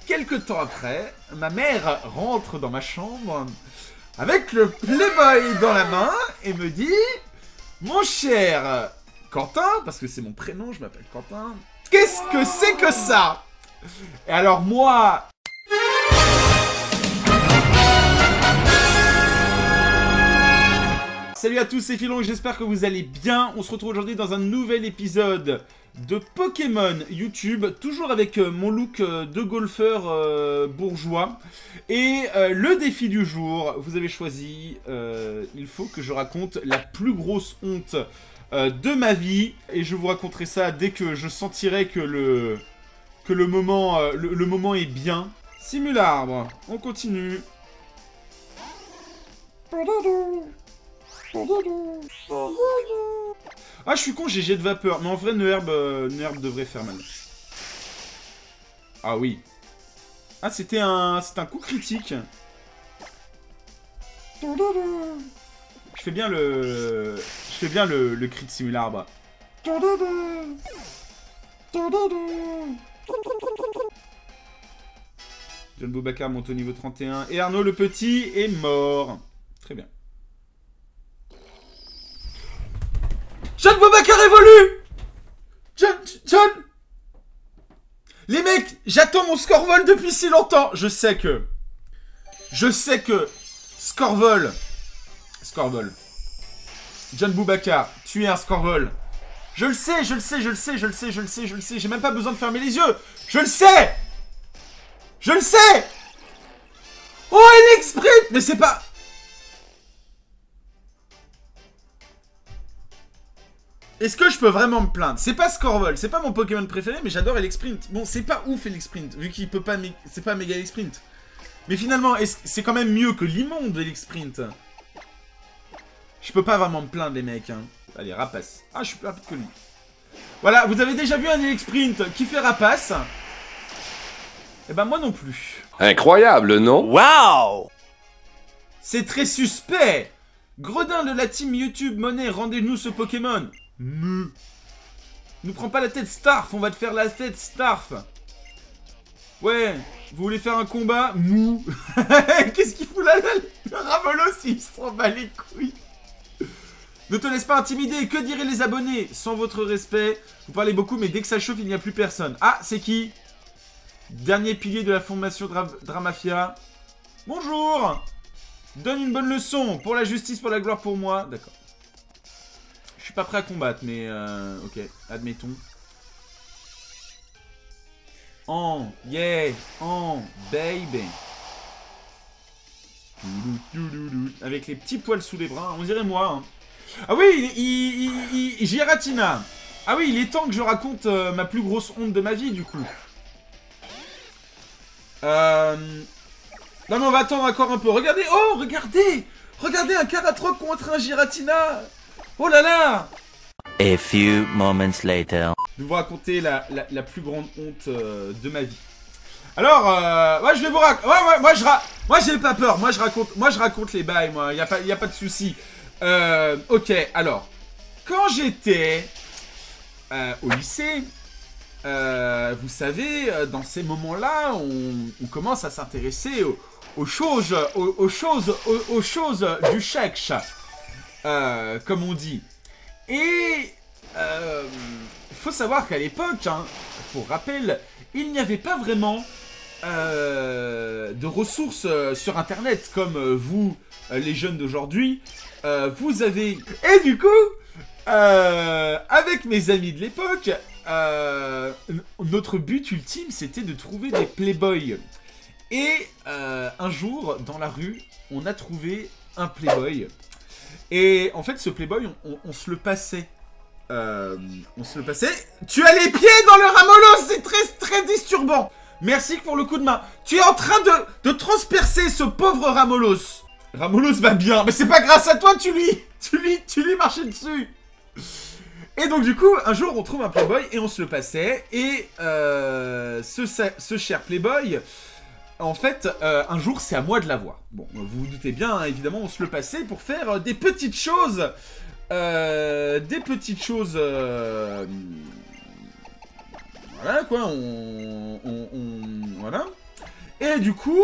quelque temps après, ma mère rentre dans ma chambre avec le Playboy dans la main et me dit « Mon cher Quentin, parce que c'est mon prénom, je m'appelle Quentin, qu'est-ce que c'est que ça ?» Et alors moi... Salut à tous, c'est Philon, j'espère que vous allez bien. On se retrouve aujourd'hui dans un nouvel épisode de Pokémon YouTube, toujours avec mon look de golfeur bourgeois. Et le défi du jour, vous avez choisi, il faut que je raconte la plus grosse honte de ma vie. Et je vous raconterai ça dès que je sentirai que le moment est bien. Simularbre, on continue. Ah, je suis con, j'ai jet de vapeur. Mais en vrai, Nerb devrait faire mal. Ah oui. Ah, c'était un coup critique. Je fais bien le crit de Simularbre. John Boubacar monte au niveau 31. Et Arnaud le petit est mort. Très bien. John Boubacar évolue! John! Les mecs, j'attends mon Scorvol depuis si longtemps. Je sais que Scorvol. John Boubacar, tu es un Scorvol. Je le sais. J'ai même pas besoin de fermer les yeux. Je le sais! Oh, il exprime! Mais c'est pas... Est-ce que je peux vraiment me plaindre? C'est pas Scorvol, c'est pas mon Pokémon préféré, mais j'adore Elexprint. Bon, c'est pas ouf Elexprint, vu qu'il peut pas... C'est pas méga Elexprint. Mais finalement, c'est quand même mieux que l'immonde Elexprint. Je peux pas vraiment me plaindre, les mecs. Hein. Allez, Rapace. Ah, je suis plus rapide que lui. Voilà, vous avez déjà vu un Elexprint qui fait Rapace? Eh ben, moi non plus. Incroyable, non? Waouh! C'est très suspect. Gredin de la team YouTube Monnaie, rendez-nous ce Pokémon. Nous prends pas la tête Starf, on va te faire la tête Starf. Ouais, vous voulez faire un combat? Mou. Qu'est-ce qu'il fout là? Le Ramolos, il s'en bat les couilles. Ne te laisse pas intimider, que diraient les abonnés? Sans votre respect, vous parlez beaucoup, mais dès que ça chauffe, il n'y a plus personne. Ah, c'est qui? Dernier pilier de la formation Dramafia. Bonjour. Donne une bonne leçon. Pour la justice, pour la gloire, pour moi. D'accord. Je suis pas prêt à combattre, mais ok, admettons. Baby. Avec les petits poils sous les bras, on dirait moi. Hein. Ah oui, Giratina. Ah oui, il est temps que je raconte ma plus grosse honte de ma vie, du coup. Non mais on va attendre encore un peu. Regardez, oh, regardez un Karatroc contre un Giratina. Oh là là. A few moments later. Je vais vous raconter la plus grande honte de ma vie. Alors, ouais, je vais vous raconter. Ouais, moi j'ai pas peur. Moi je raconte les bails, moi. Y a pas de souci. Ok, alors, quand j'étais au lycée, vous savez, dans ces moments-là, on commence à s'intéresser aux choses du sexe, comme on dit. Et faut savoir qu'à l'époque, hein, pour rappel, il n'y avait pas vraiment de ressources sur Internet comme vous, les jeunes d'aujourd'hui. Vous avez... Et du coup, avec mes amis de l'époque, notre but ultime, c'était de trouver des Playboys. Et un jour, dans la rue, on a trouvé un Playboy. Et en fait, ce Playboy, on se le passait. Tu as les pieds dans le Ramolos, c'est très disturbant. Merci pour le coup de main. Tu es en train de transpercer ce pauvre Ramolos. Ramolos va bien, mais c'est pas grâce à toi, tu lui marchais dessus. Et donc du coup, un jour, on trouve un Playboy et on se le passait. Et ce cher Playboy... En fait, un jour, c'est à moi de l'avoir. Bon, vous vous doutez bien, hein, évidemment, on se le passait pour faire des petites choses. Voilà, quoi, voilà. Et du coup,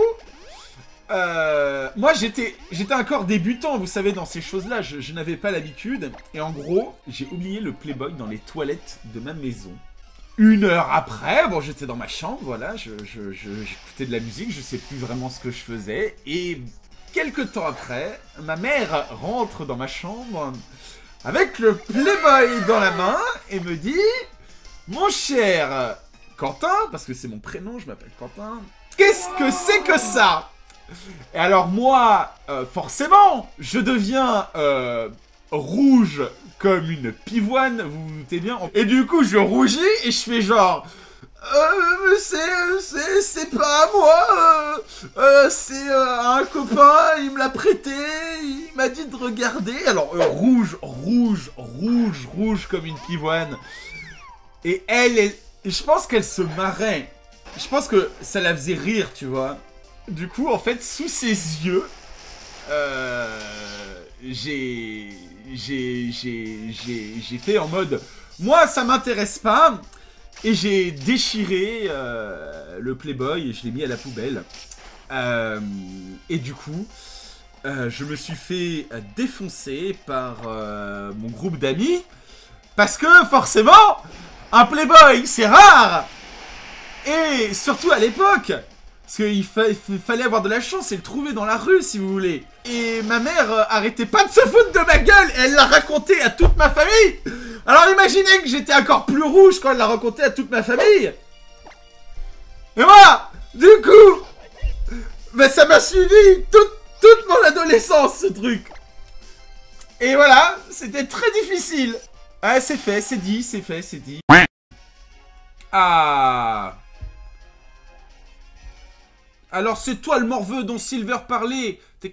moi j'étais encore débutant, vous savez, dans ces choses-là, je n'avais pas l'habitude. Et en gros, j'ai oublié le Playboy dans les toilettes de ma maison. 1 heure après, bon, j'étais dans ma chambre, voilà, j'écoutais de la musique, je sais plus vraiment ce que je faisais. Et quelques temps après, ma mère rentre dans ma chambre avec le Playboy dans la main et me dit « Mon cher Quentin, parce que c'est mon prénom, je m'appelle Quentin, qu'est-ce que c'est que ça ?» Et alors moi, forcément, je deviens rouge comme une pivoine, vous vous doutez bien. Et du coup, je rougis et je fais genre... c'est pas à moi, c'est un copain, il me l'a prêté, il m'a dit de regarder. Alors, rouge comme une pivoine. Et je pense qu'elle se marrait. Je pense que ça la faisait rire, tu vois. Du coup, en fait, sous ses yeux, j'ai fait en mode... Moi, ça m'intéresse pas. Et j'ai déchiré le Playboy et je l'ai mis à la poubelle. Et du coup, je me suis fait défoncer par mon groupe d'amis. Parce que, forcément, un Playboy, c'est rare. Et surtout à l'époque. Parce qu'il fallait avoir de la chance et le trouver dans la rue, si vous voulez. Et ma mère arrêtait pas de se foutre de ma gueule. Et elle l'a raconté à toute ma famille. Alors imaginez que j'étais encore plus rouge quand elle l'a raconté à toute ma famille. Et moi, du coup, ben ça m'a suivi toute mon adolescence, ce truc. Et voilà, c'était très difficile. Ah, c'est fait, c'est dit, c'est fait, c'est dit. Ah. Alors c'est toi le morveux dont Silver parlait. T'es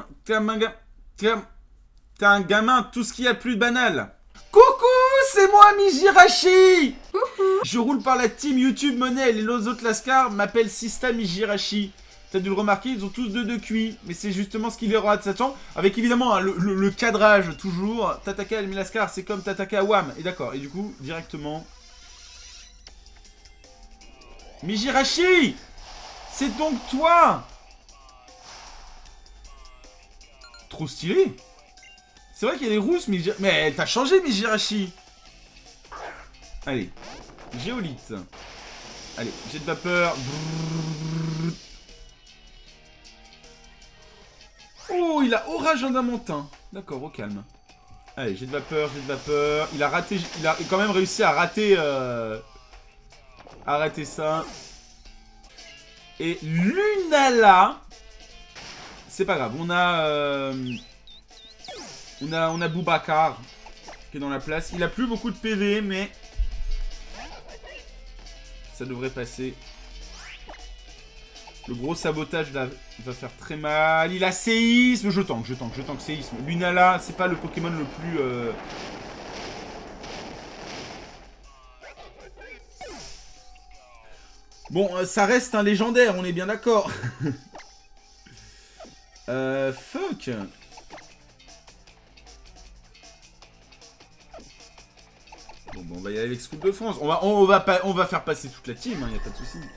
un gamin, tout ce qu'il y a de plus banal. Coucou, c'est moi Mijirachi. Je roule par la team YouTube Money et les autres lascars m'appellent Sista Mijirachi. T'as dû le remarquer, ils ont tous deux QI. Mais c'est justement ce qui les rend de Satan. Avec évidemment hein, le cadrage toujours. Tataka et Lascar, c'est comme Tataka Wam. Et d'accord, et du coup, directement... Mijirachi, c'est donc toi. Trop stylé. C'est vrai qu'il y a des rousses, mais elle t'a changé, Mijirachi. Allez, géolite. Allez, jet de vapeur. Oh, il a orage adamentin. D'accord, au calme. Allez, jet de vapeur, jet de vapeur. Il a raté, il a quand même réussi à rater, ça. Et Lunala. C'est pas grave, on a Boubacar qui est dans la place. Il a plus beaucoup de PV, mais ça devrait passer. Le gros sabotage là, va faire très mal. Il a séisme. Je tank séisme. Lunala, c'est pas le Pokémon le plus... Bon, ça reste un légendaire, on est bien d'accord. Fuck. Bon, on va y aller avec Scoop de France. On va faire passer toute la team, hein, y a pas de souci.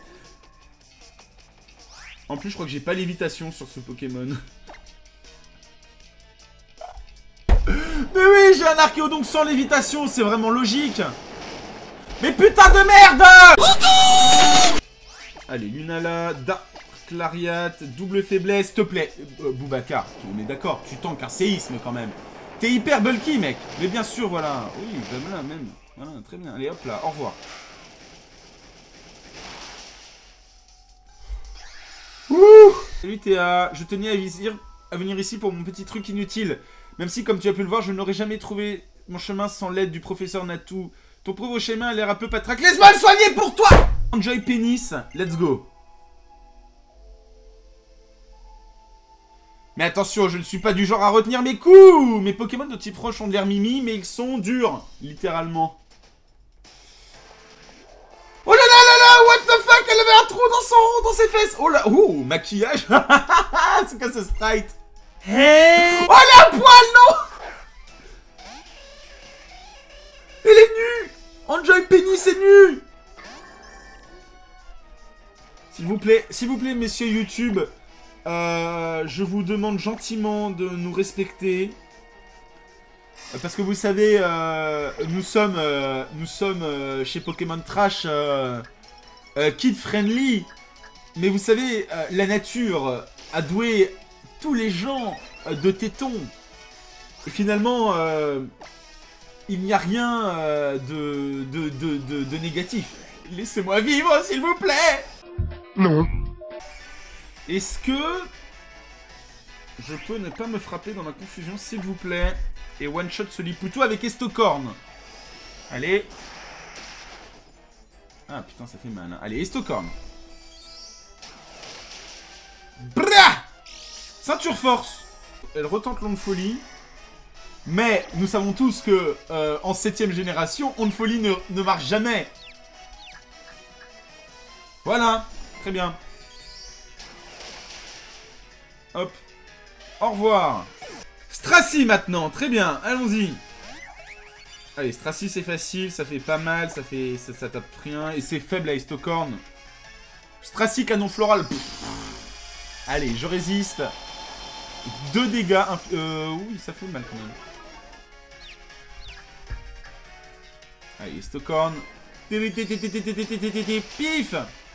En plus, je crois que j'ai pas lévitation sur ce Pokémon. Mais oui, j'ai un Archéodonc sans lévitation, c'est vraiment logique. Mais putain de merde. Allez, Lunala, Dark Lariat, double faiblesse, s'il te plaît. Boubacar, on est d'accord, tu tankes un séisme quand même. T'es hyper bulky, mec. Mais bien sûr, voilà. Oui, comme là même. Voilà, très bien. Allez, hop là, au revoir. Ouh. Salut Théa, je tenais à venir ici pour mon petit truc inutile. Même si, comme tu as pu le voir, je n'aurais jamais trouvé mon chemin sans l'aide du professeur Natou. Ton pauvre chemin a l'air un peu patraque. Laisse-moi le soigner pour toi. Enjoy pénis, let's go. Mais attention, je ne suis pas du genre à retenir mes coups. Mes Pokémon de type roche ont de l'air mimi, mais ils sont durs, littéralement. Oh là là là là, what the fuck, elle avait un trou dans ses fesses. Oh là, oh, maquillage. C'est quoi ce sprite? Hey. Oh, elle a un poil, non. Elle est nue. Enjoy pénis est nue. S'il vous plaît, messieurs YouTube, je vous demande gentiment de nous respecter. Parce que vous savez, nous sommes chez Pokémon Trash kid friendly. Mais vous savez, la nature a doué tous les gens de tétons. Et finalement, il n'y a rien de négatif. Laissez-moi vivre, s'il vous plaît. Non. Est-ce que je peux ne pas me frapper dans ma confusion, s'il vous plaît? Et one-shot ce Liputo avec Estocorn. Allez. Ah putain, ça fait mal. Hein. Allez, Estocorn. Bra! Ceinture force. Elle retente l'onde folie. Mais nous savons tous que en 7ème génération, onde folie ne marche jamais. Voilà. Très bien. Hop. Au revoir. Stracy maintenant. Très bien. Allons-y. Allez, Stracy c'est facile. Ça fait pas mal. Ça tape rien. Et c'est faible à Estocorn. Stracy canon floral. Pff. Allez, je résiste. 2 dégâts. Oui, ça fait mal quand même. Allez, Estocorn. Pif.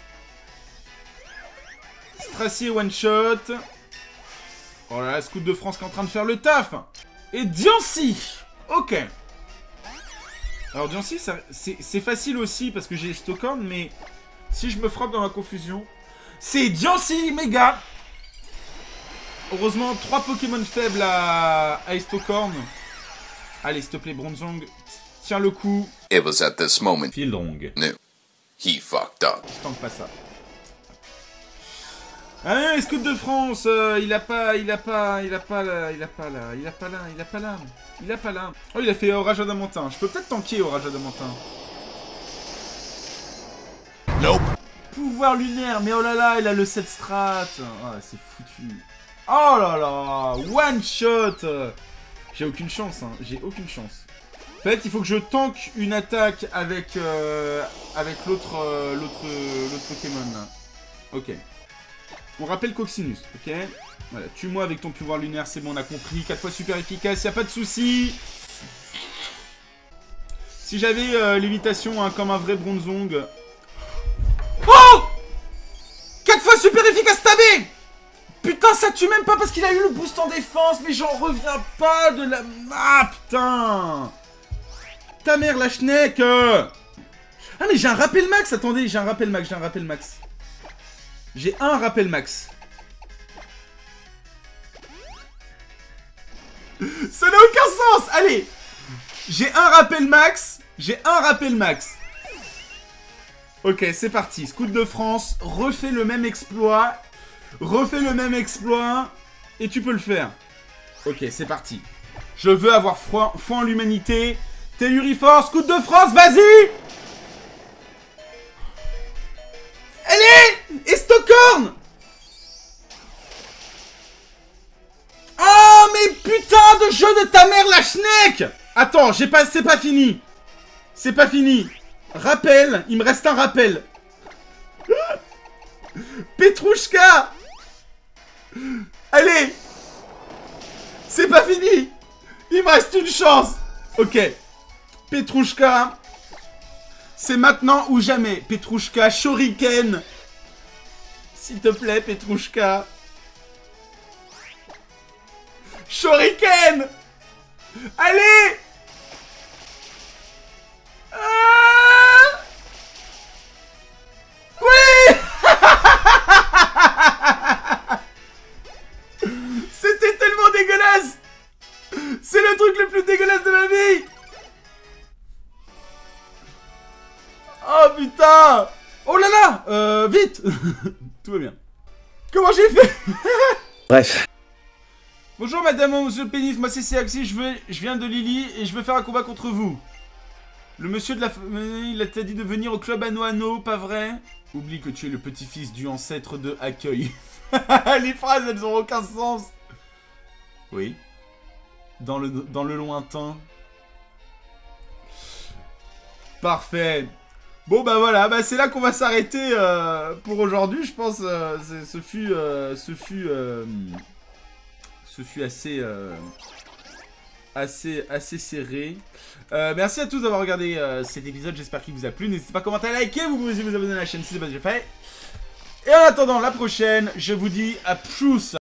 Stracy one shot. Oh là là, Scout de France qui est en train de faire le taf. Et Diancie. Ok. Alors Diancie, c'est facile aussi parce que j'ai Estocorn, mais si je me frappe dans la confusion, c'est Diancie méga. Heureusement, 3 Pokémon faibles à Estocorn. Allez, s'il te plaît, Bronzong. Tiens le coup. It was at this moment Fildrong. knew he fucked up. Je tente pas ça. Ah, Scout de France, il a pas là. Oh, il a fait Orage Adamantin. Je peux peut-être tanker Orage Adamantin. Nope. Pouvoir lunaire, mais oh là là, il a le 7 strat. Ah, c'est foutu. Oh là là, one shot. J'ai aucune chance, hein. J'ai aucune chance. En fait, il faut que je tank une attaque avec l'autre Pokémon là. Ok. On rappelle Coccinus, ok? Voilà, tue-moi avec ton pouvoir lunaire, c'est bon, on a compris. 4 fois super efficace, y a pas de souci. Si j'avais l'évitation hein, comme un vrai Bronzong. Oh! 4 fois super efficace tabé! Putain, ça tue même pas parce qu'il a eu le boost en défense, mais j'en reviens pas de la... Ah, putain! Ta mère, la schneck! Ah, mais j'ai un rappel max! Attendez, j'ai un rappel max. J'ai un rappel max. Ça n'a aucun sens! Allez! J'ai un rappel max. Ok, c'est parti. Scout de France refait le même exploit. Et tu peux le faire. Ok, c'est parti. Je veux avoir foi en l'humanité. Telluriforce, Scout de France, vas-y! Allez! Estocorn! Oh, mais putain de jeu de ta mère, la schneck! Attends, c'est pas fini. Rappel, il me reste un rappel. Petrouchka! Allez! C'est pas fini! Il me reste une chance! Ok. Petrouchka. C'est maintenant ou jamais. Petrouchka, Shuriken. S'il te plaît, Petrouchka. Shuriken! Allez! Oui! C'était tellement dégueulasse! C'est le truc le plus dégueulasse de ma vie! Oh putain! Oh là là! Vite! Tout va bien. Comment j'ai fait? Bref. Bonjour madame, monsieur le pénis, moi c'est Axi, je viens de Lily et je veux faire un combat contre vous. Le monsieur de la... Il t'a dit de venir au club Anno, pas vrai? Oublie que tu es le petit-fils du ancêtre de Accueil. Les phrases, elles ont aucun sens. Oui. Dans le lointain. Parfait. Bon bah voilà, bah c'est là qu'on va s'arrêter pour aujourd'hui, je pense. Ce fut assez serré. Merci à tous d'avoir regardé cet épisode, j'espère qu'il vous a plu. N'hésitez pas à commenter, à liker, vous pouvez vous abonner à la chaîne si ce n'est pas déjà fait. Et en attendant la prochaine, je vous dis à plus.